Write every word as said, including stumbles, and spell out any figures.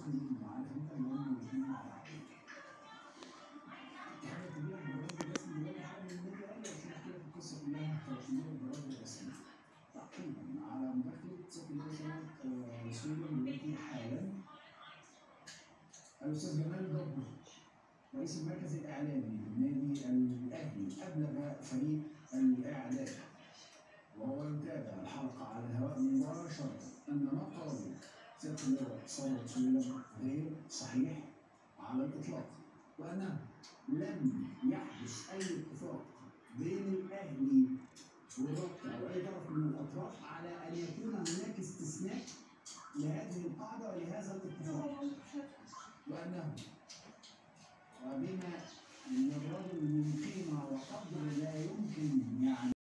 مستقلين وعارف انت ان هم الاثنين مع بعض. دي حاجه كبيره بالرد الرسمي دلوقتي حاجه من النادي الاهلي عشان احكي لك القصه كلها توصيل بالرد الرسمي. تعقيبا على مداخله سياده اللواء سويلم دلوقتي حالا الاستاذ جمال جبر رئيس المركز الاعلامي للنادي الاهلي ابلغ فريق الاعلام وهو يتابع الحلقه على الهواء مباشره ان ما قاله سياده اللواء ثروت سويلم غير صحيح على الاطلاق، وانه لم يحدث اي اتفاق بين الاهلي والرابطه او اي طرف من الاطراف على ان يكون هناك استثناء لهذه القاعده ولهذا الاتفاق، وانه وبما ان الرجل من قيمه وقدر لا يمكن يعني